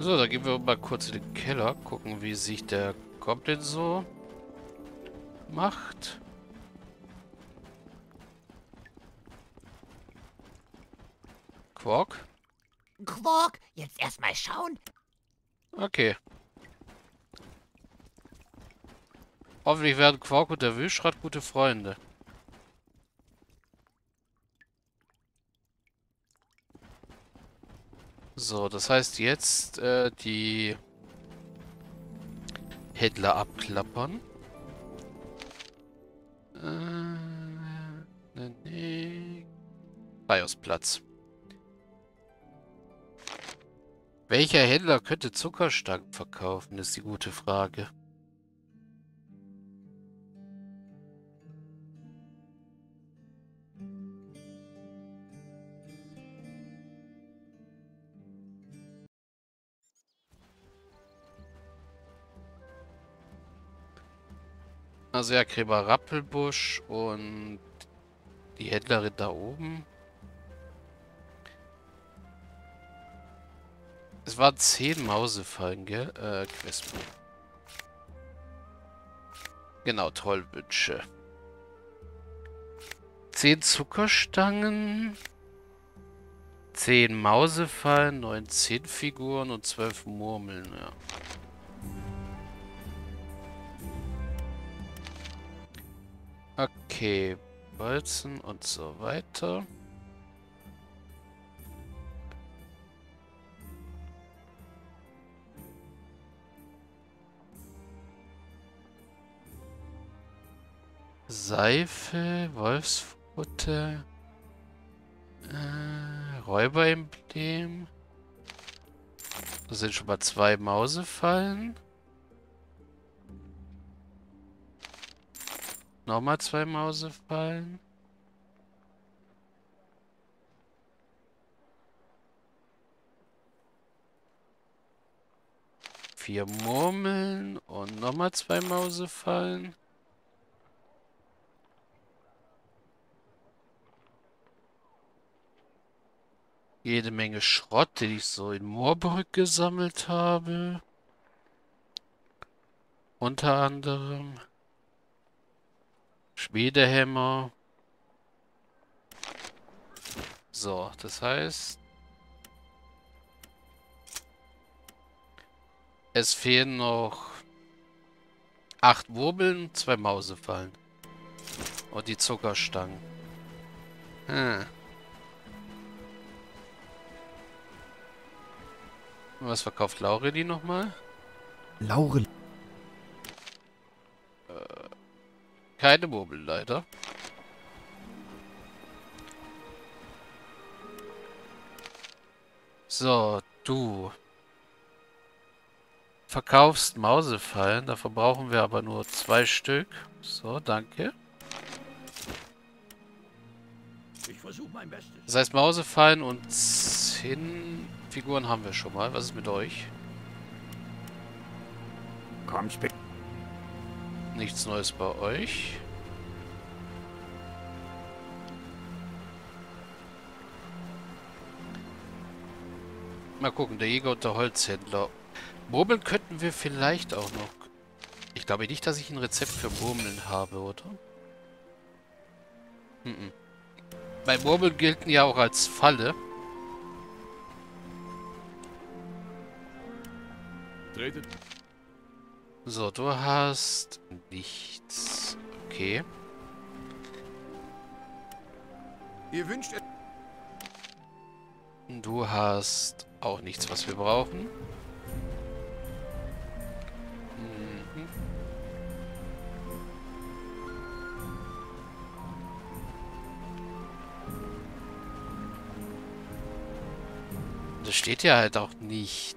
So, dann gehen wir mal kurz in den Keller, gucken, wie sich der Goblin so macht. Quark? Quark, jetzt erstmal schauen. Okay. Hoffentlich werden Quark und der Wildschrat gute Freunde. So, das heißt jetzt die Händler abklappern. Nee. Platz. Welcher Händler könnte Zuckerstangen verkaufen, ist die gute Frage. Also ja, Gräber Rappelbusch und die Händlerin da oben. Es waren 10 Mausefallen, gell? Questbuch. Genau, Trollwünsche. 10 Zuckerstangen, 10 Mausefallen, 9 Zinnfiguren und 12 Murmeln, ja. Okay, Bolzen und so weiter. Seife, Wolfsfutter, Räuberemblem. Das sind schon mal 2 Mausefallen. Nochmal 2 Mausefallen. Vier Murmeln und nochmal 2 Mausefallen. Jede Menge Schrott, den ich so in Moorbrück gesammelt habe. Unter anderem Schmiedehämmer. So, das heißt, es fehlen noch 8 Wurmeln, 2 Mausefallen. Und die Zuckerstangen. Hm. Was verkauft Laureli nochmal? Laurel. Keine Murmeln, leider. So, du verkaufst Mausefallen. Davon brauchen wir aber nur 2 Stück. So, danke. Ich versuche mein Bestes. Das heißt, Mausefallen und Zinnfiguren haben wir schon mal. Was ist mit euch? Komm, Spick. Nichts Neues bei euch. Mal gucken, der Jäger und der Holzhändler. Murmeln könnten wir vielleicht auch noch. Ich glaube nicht, dass ich ein Rezept für Murmeln habe, oder? Mhm. Weil Murmeln gelten ja auch als Falle. Tretet. So, du hast nichts. Okay. Ihr wünscht es. Du hast auch nichts, was wir brauchen. Mhm. Das steht ja halt auch nicht,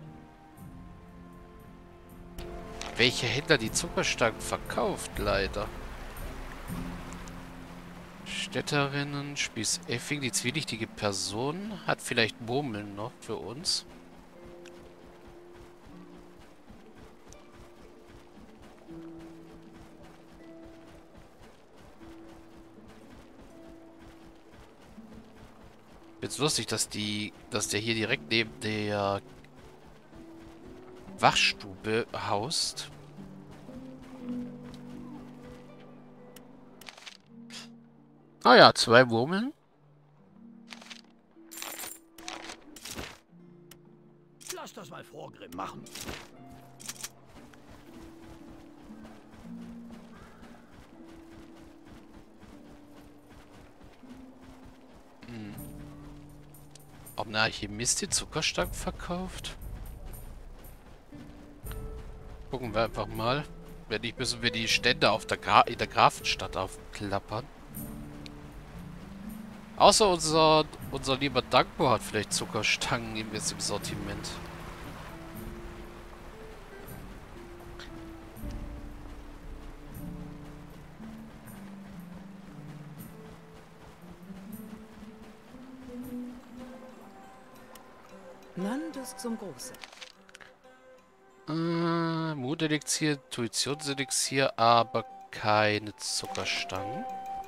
welcher Händler die Zuckerstangen verkauft, leider. Städterinnen, Spieß Effing, die zwielichtige Person, hat vielleicht Murmeln noch für uns. Jetzt lustig, dass der hier direkt neben der Wachstube haust. Ah ja, 2 Wurmeln. Lass das mal Vorgrimm machen. Ob eine Alchemist die Zuckerstangen verkauft? Gucken wir einfach mal. Wenn nicht, müssen wir die Stände auf der in der Grafenstadt aufklappern. Außer unser lieber Danko hat vielleicht Zuckerstangen im Sortiment. Nandes zum Großen. Mutelixier, Intuitionselixier, aber keine Zuckerstangen.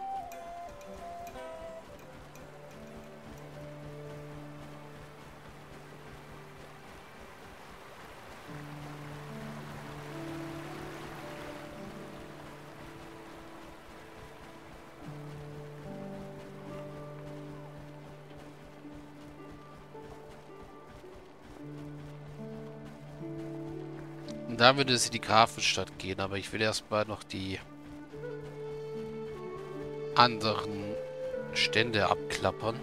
Da würde es in die Grafenstadt gehen, aber ich will erstmal noch die anderen Stände abklappern.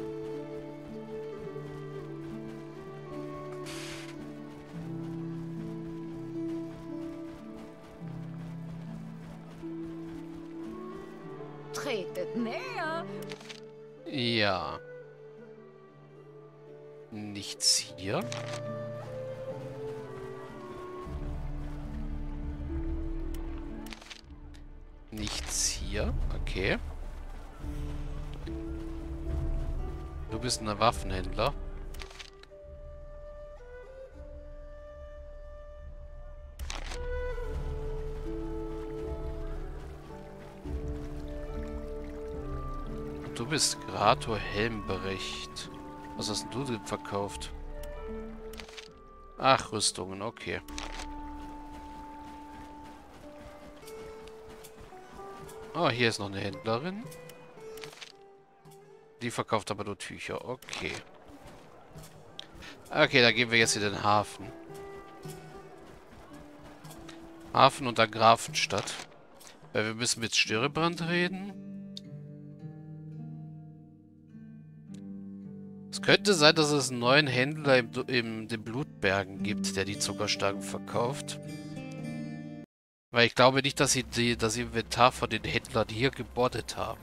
Tretet näher. Ja. Nichts hier. Nichts hier. Okay. Du bist ein Waffenhändler. Du bist Grator Helmbrecht. Was hast denn du verkauft? Ach, Rüstungen, okay. Oh, hier ist noch eine Händlerin. Die verkauft aber nur Tücher, okay. Okay, da gehen wir jetzt in den Hafen. Hafen und dann Grafenstadt. Weil wir müssen mit Stirrebrand reden. Es könnte sein, dass es einen neuen Händler in den Blutbergen gibt, der die Zuckerstangen verkauft. Weil ich glaube nicht, dass sie das Inventar von den Händlern hier gebottet haben.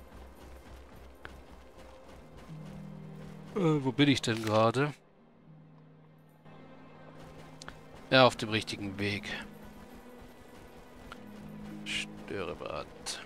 Wo bin ich denn gerade? Ja, auf dem richtigen Weg. Störebrand.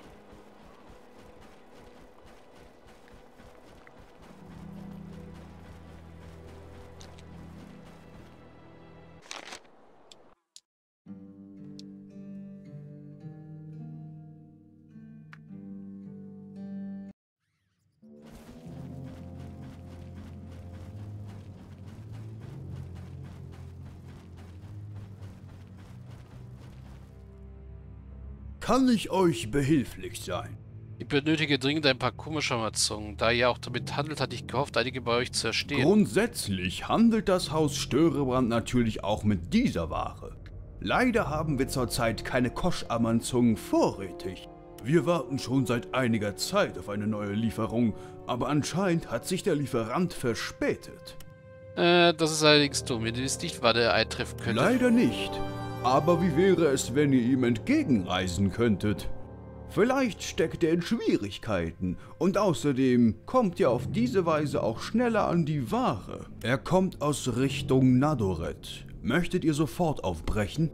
Kann ich euch behilflich sein? Ich benötige dringend ein paar Kummerschammazungen. Da ihr auch damit handelt, hatte ich gehofft, einige bei euch zu erstehen. Grundsätzlich handelt das Haus Störebrand natürlich auch mit dieser Ware. Leider haben wir zurzeit keine Koschamazungen vorrätig. Wir warten schon seit einiger Zeit auf eine neue Lieferung, aber anscheinend hat sich der Lieferant verspätet. Das ist allerdings dumm. Ihr wisst nicht, wann er eintreffen könnte. Leider nicht. Aber wie wäre es, wenn ihr ihm entgegenreisen könntet? Vielleicht steckt er in Schwierigkeiten und außerdem kommt ihr auf diese Weise auch schneller an die Ware. Er kommt aus Richtung Nadoret. Möchtet ihr sofort aufbrechen?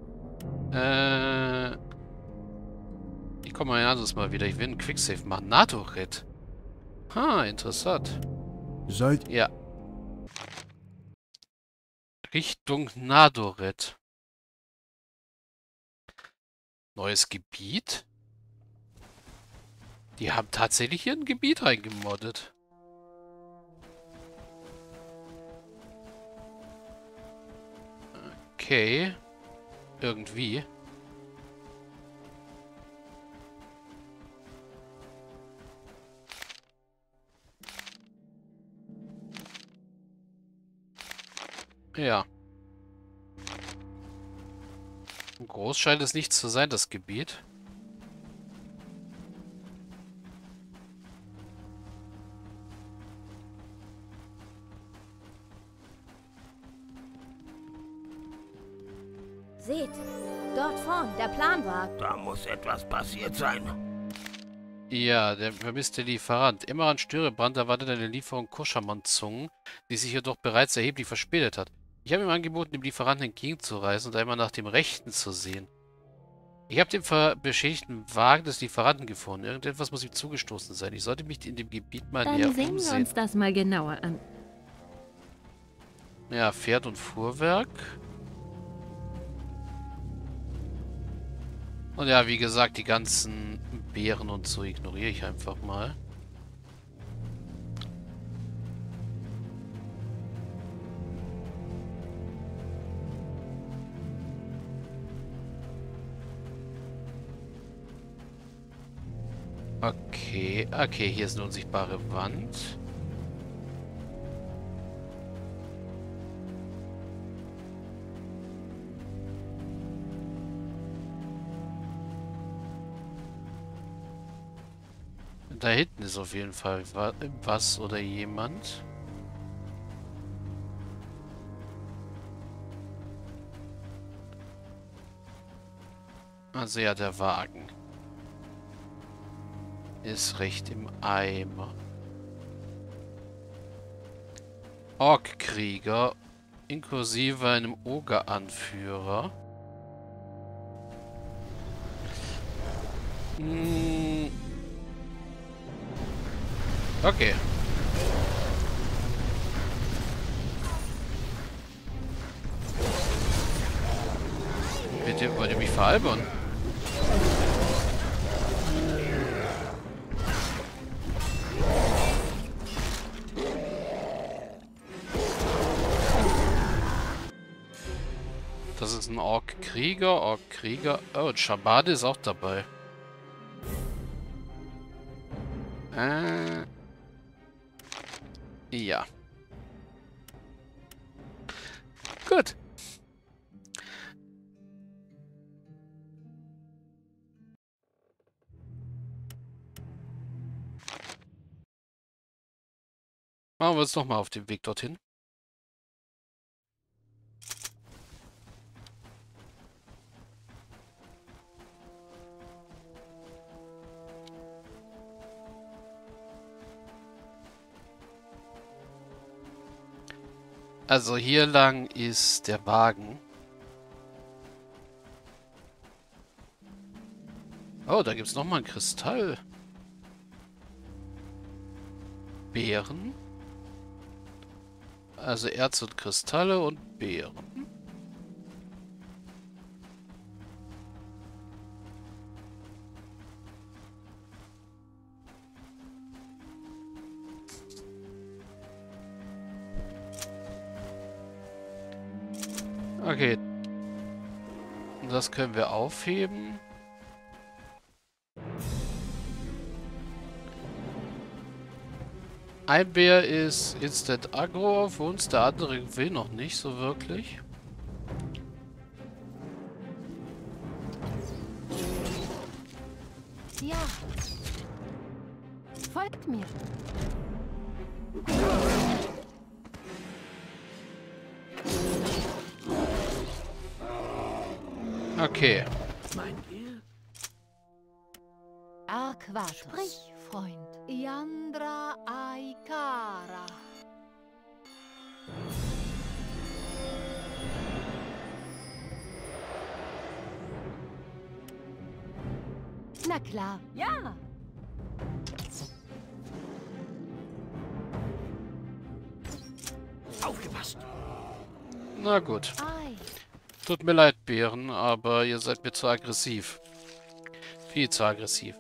Ich komme ein anderes Mal wieder. Ich will einen Quicksave machen. Nadoret. Interessant. Seid Ja. Richtung Nadoret. Neues Gebiet? Die haben tatsächlich hier ein Gebiet reingemoddet. Okay. Irgendwie. Ja. Groß scheint es nicht zu sein, das Gebiet. Seht, dort vorn, der Planwagen. Da muss etwas passiert sein. Ja, der vermisste Lieferant. Imran Störebrand erwartet eine Lieferung Koschermann-Zungen, die sich jedoch bereits erheblich verspätet hat. Ich habe ihm angeboten, dem Lieferanten entgegenzureisen und einmal nach dem Rechten zu sehen. Ich habe den beschädigten Wagen des Lieferanten gefunden. Irgendetwas muss ihm zugestoßen sein. Ich sollte mich in dem Gebiet mal näher Dann sehen wir umsehen. uns das mal genauer an. Ja, Pferd und Fuhrwerk. Und ja, wie gesagt, die ganzen Beeren und so ignoriere ich einfach mal. Okay, hier ist eine unsichtbare Wand. Da hinten ist auf jeden Fall was oder jemand. Also ja, der Wagen ist recht im Eimer. Orkkrieger, inklusive einem Oger-Anführer. Okay. Bitte, wollt ihr mich veralbern? Das ist ein Ork-Krieger, Ork-Krieger. Oh, und Schabade ist auch dabei. Ja. Gut. Machen wir uns nochmal auf den Weg dorthin. Also hier lang ist der Wagen. Oh, da gibt es nochmal ein Kristall. Beeren. Also Erz und Kristalle und Beeren. Okay. Das können wir aufheben. Ein Bär ist Instant Aggro auf uns, der andere will noch nicht so wirklich. Ja. Folgt mir. Okay. Meint ihr? Arquatus. Sprich, Freund. Yandra Aikara. Na klar. Ja. Aufgepasst! Na gut. Ei. Tut mir leid, Bären, aber ihr seid mir zu aggressiv. Viel zu aggressiv.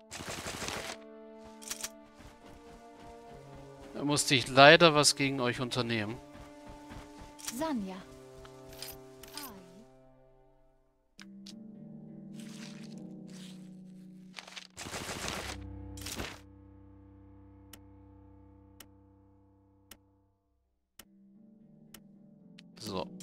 Da musste ich leider was gegen euch unternehmen. Sanja. So.